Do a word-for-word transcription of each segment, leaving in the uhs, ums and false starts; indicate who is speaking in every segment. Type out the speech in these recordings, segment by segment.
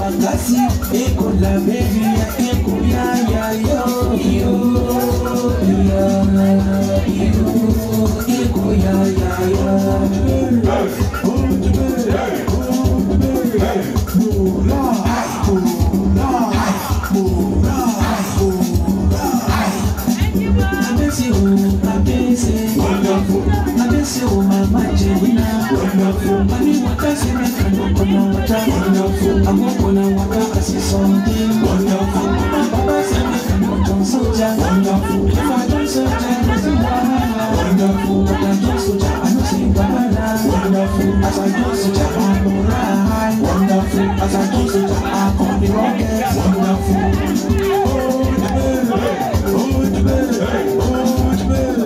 Speaker 1: makasi, eko la baby, eko ya ya yo, yo, ya, yo, eko ya ya ya. Wonderful, I miss you, my Angelina. Wonderful, money what I say, I don't know what I wonderful. I'm not gonna walk out, I see something wonderful. My papa said, I don't soldier. Wonderful, if I don't soldier, I see banana. Wonderful, but I don't soldier, I don't see banana. Wonderful, as I don't soldier, I'm alright. Wonderful, as I don't soldier, I can't be rocket. Wonderful, oh, the baby, oh, the baby, oh, the baby.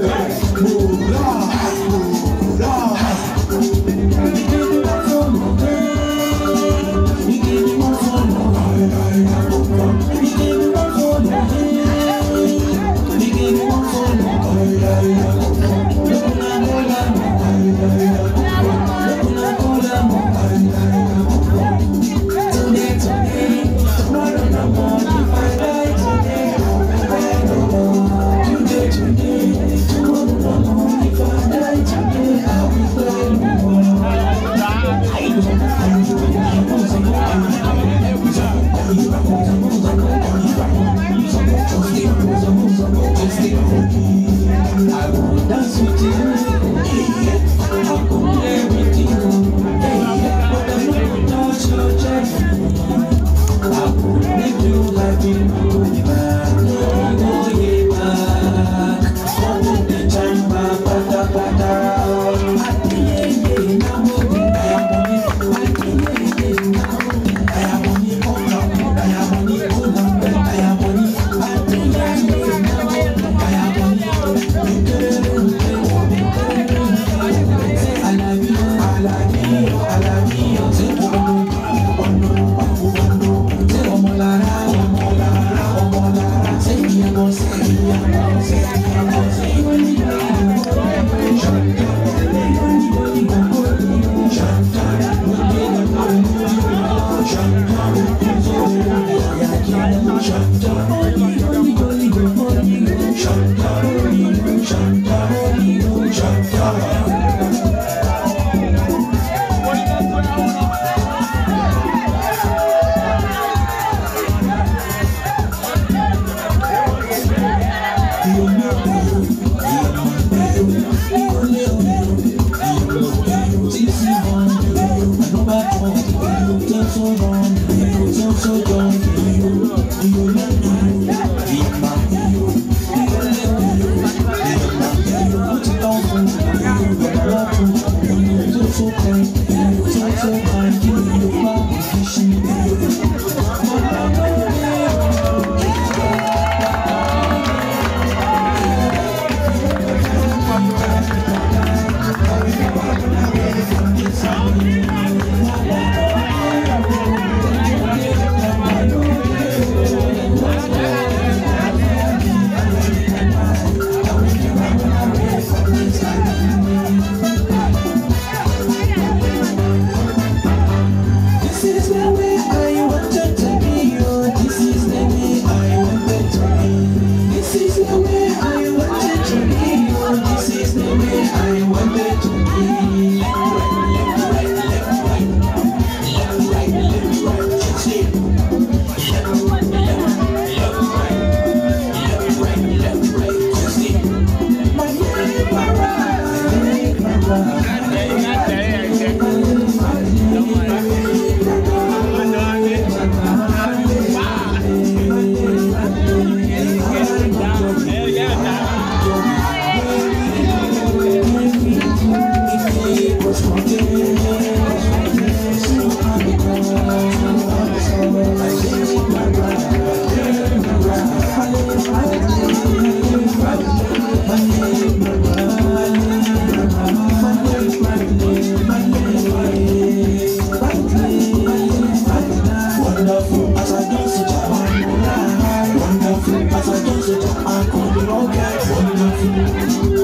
Speaker 1: Wonderful, as I don't say, I can't be okay. Wonderful.